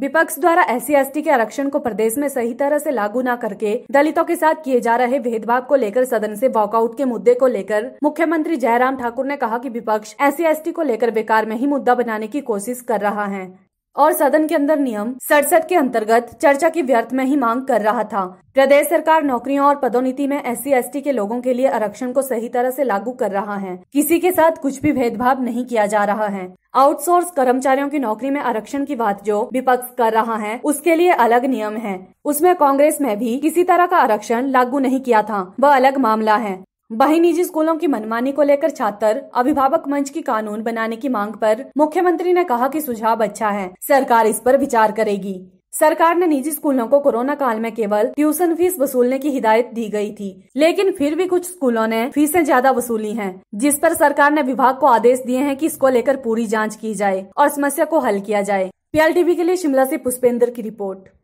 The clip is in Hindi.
विपक्ष द्वारा SC/ST के आरक्षण को प्रदेश में सही तरह से लागू न करके दलितों के साथ किए जा रहे भेदभाव को लेकर सदन से वॉकआउट के मुद्दे को लेकर मुख्यमंत्री जयराम ठाकुर ने कहा कि विपक्ष SC/ST को लेकर बेकार में ही मुद्दा बनाने की कोशिश कर रहा है और सदन के अंदर नियम 67 के अंतर्गत चर्चा की व्यर्थ में ही मांग कर रहा था। प्रदेश सरकार नौकरियों और पदोन्नति में SC/ST के लोगों के लिए आरक्षण को सही तरह से लागू कर रहा है। किसी के साथ कुछ भी भेदभाव नहीं किया जा रहा है। आउटसोर्स कर्मचारियों की नौकरी में आरक्षण की बात जो विपक्ष कर रहा है उसके लिए अलग नियम है। उसमें कांग्रेस में भी किसी तरह का आरक्षण लागू नहीं किया था, वह अलग मामला है। वहीं निजी स्कूलों की मनमानी को लेकर छात्र अभिभावक मंच की कानून बनाने की मांग पर मुख्यमंत्री ने कहा कि सुझाव अच्छा है, सरकार इस पर विचार करेगी। सरकार ने निजी स्कूलों को कोरोना काल में केवल ट्यूशन फीस वसूलने की हिदायत दी गई थी, लेकिन फिर भी कुछ स्कूलों ने फीसें ज्यादा वसूली हैं, जिस पर सरकार ने विभाग को आदेश दिए हैं कि इसको लेकर पूरी जांच की जाए और समस्या को हल किया जाए। PLTV के लिए शिमला से पुष्पेंद्र की रिपोर्ट।